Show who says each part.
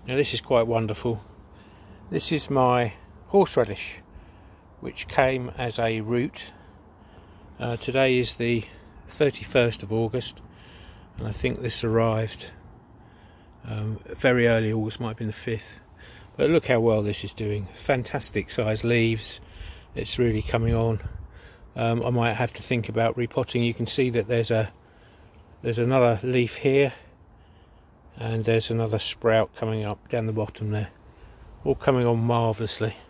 Speaker 1: Now this is quite wonderful. This is my horseradish, which came as a root. Today is the 31st of August, and I think this arrived very early August, might have been the 5th. But look how well this is doing. Fantastic size leaves. It's really coming on. I might have to think about repotting. You can see that there's another leaf here, and there's another sprout coming up down the bottom there. All coming on marvellously.